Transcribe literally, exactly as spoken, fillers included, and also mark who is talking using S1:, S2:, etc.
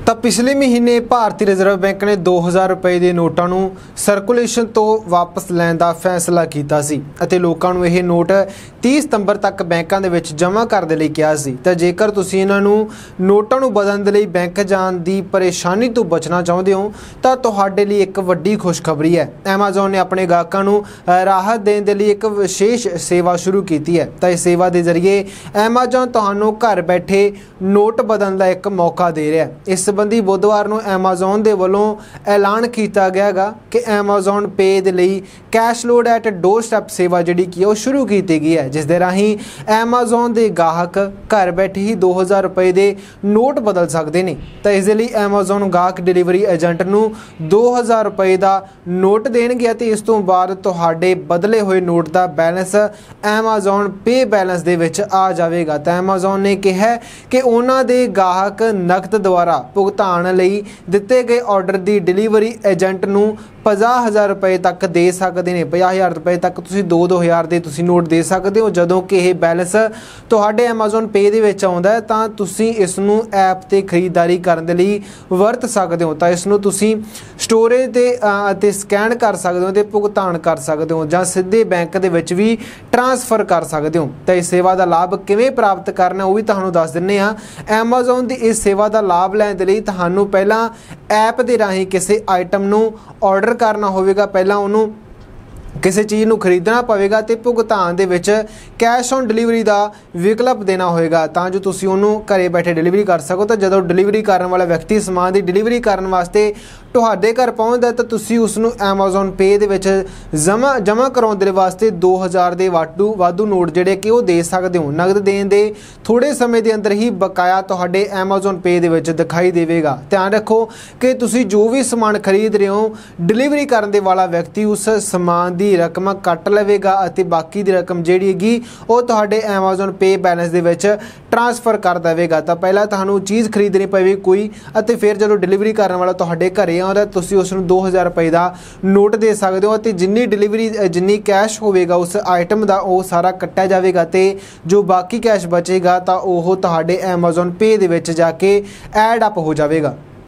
S1: ਤਾਂ पिछले महीने भारतीय रिजर्व बैंक ने दो हज़ार रुपए के नोटों ਨੂੰ ਸਰਕੂਲੇਸ਼ਨ ਤੋਂ ਵਾਪਸ ਲੈਣ ਦਾ ਫੈਸਲਾ ਕੀਤਾ ਸੀ ਅਤੇ ਲੋਕਾਂ ਨੂੰ ਇਹ ਨੋਟ तीस ਸਤੰਬਰ ਤੱਕ ਬੈਂਕਾਂ ਦੇ ਵਿੱਚ ਜਮ੍ਹਾਂ ਕਰਨ ਦੇ ਲਈ ਕਿਹਾ ਸੀ। ਤਾਂ ਜੇਕਰ ਤੁਸੀਂ ਇਹਨਾਂ ਨੂੰ ਨੋਟਾਂ ਨੂੰ ਬਦਲਣ ਦੇ ਲਈ ਬੈਂਕ ਜਾਣ ਦੀ ਪਰੇਸ਼ਾਨੀ ਤੋਂ ਬਚਣਾ ਚਾਹੁੰਦੇ ਹੋ ਤਾਂ ਤੁਹਾਡੇ ਲਈ ਇੱਕ ਵੱਡੀ ਖੁਸ਼ਖਬਰੀ ਹੈ। ਐਮਾਜ਼ਨ ਨੇ ਆਪਣੇ ਗਾਹਕਾਂ ਨੂੰ ਰਾਹਤ ਦੇਣ ਦੇ ਲਈ ਇੱਕ ਵਿਸ਼ੇਸ਼ ਸੇਵਾ ਸ਼ੁਰੂ ਕੀਤੀ ਹੈ। ਤਾਂ ਇਸ ਸੇਵਾ ਦੇ ਜ਼ਰੀਏ ਐਮਾਜ਼ਨ ਤੁਹਾਨੂੰ ਘਰ ਬੈਠੇ ਨੋਟ ਬਦਲਣ ਦਾ ਇੱਕ ਮੌਕਾ ਦੇ ਰਿਹਾ ਹੈ। ਇਸ संबंधी बुधवार ਨੂੰ ਐਮਾਜ਼ਨ ਦੇ ਵੱਲੋਂ ਐਲਾਨ ਕੀਤਾ ਗਿਆ ਹੈਗਾ ਕਿ ਐਮਾਜ਼ਨ पे ਦੇ ਲਈ cash load at door step सेवा जी की वो शुरू की गई है, जिस दे राही ਐਮਾਜ਼ਨ ਦੇ ਗਾਹਕ घर बैठे ही दो हज़ार रुपए के नोट बदल सकते हैं। तो इस लिए ਐਮਾਜ਼ਨ ਗਾਹਕ डिलीवरी एजेंट ਨੂੰ दो हज़ार रुपए का नोट देणगे ਅਤੇ इस तो बाद ਤੁਹਾਡੇ बदले हुए नोट का बैलेंस ਐਮਾਜ਼ਨ पे बैलेंस ਦੇ ਵਿੱਚ आ जाएगा। तो ਐਮਾਜ਼ਨ ने कहा कि उन्होंने दे गाहक नकद द्वारा भुगतान लई दिते गए ऑर्डर की डिलीवरी एजेंट नूं पचास हज़ार रुपए तक दे सकते हैं। पचास हज़ार रुपए तक तुसीं दो दो हज़ार के तुसीं नोट दे सकते हो। जदों कि यह बैलेंस तुहाडे ਐਮਾਜ਼ਨ पे दे विच आउंदा है तां तुसीं इस नूं ऐप ते खरीदारी करन दे लई वरत सकते हो। तां इस नूं तुसीं स्टोरेज ते अते स्कैन कर सकते हो ते भुगतान कर सकते हो जां सीधे बैंक दे विच भी ट्रांसफर कर सकते हो। तो इस सेवा का लाभ किवें प्राप्त करना वो भी तुहानूं दस दिंदे हां। ਐਮਾਜ਼ਨ की इस सेवा का लाभ लैण दे लई तुहानूं पहलां ऐप दे राहीं किसी आइटम नूं ऑर्डर करना होवेगा, पहलां उहनूं किसी चीज़ को खरीदना पवेगा तो भुगतान दे विच कैश ऑन डिलीवरी का विकल्प देना होएगा तां जो तुसीं उहनूं घरे बैठे डिलीवरी कर सको। तो जदों डिलीवरी करने वाला व्यक्ति समान की डिलीवरी करने वास्ते तुहाडे घर पहुँचदा तो तुसीं उसनूं ਐਮਾਜ਼ਨ पे दे विच जमा जमा कराउण दे वास्ते दो हज़ार के वाधू वाधू नोट जिहड़े कि वो दे सकते हो। नगद देण दे थोड़े समय के अंदर ही बकाया तुहाडे ਐਮਾਜ਼ਨ पे दे विच दिखाई देवेगा। ध्यान रखो कि तुसीं जो भी समान खरीद रहे हो डिलीवरी करने वाला व्यक्ति उस समान की रकम कट लवेगा और बाकी की रकम जिहड़ी हैगी वो तुहाडे ਐਮਾਜ਼ਨ पे बैलेंस दे विच ट्रांसफर कर देवेगा। तो पहला तुहानूं चीज़ खरीदनी पवेगी कोई और फिर जो डिलीवरी करने वाला तुहाडे घरे आउंदा तुसीं उसनूं दो हज़ार रुपए का नोट दे सकते हो। तो जिन्नी डिलीवरी जिन्नी कैश होवेगा उस आइटम का वो सारा कट्टिया जाएगा तो जो बाकी कैश बचेगा तो वह तुहाडे ਐਮਾਜ਼ਨ पे दे विच जाके ऐड अप हो जाएगा।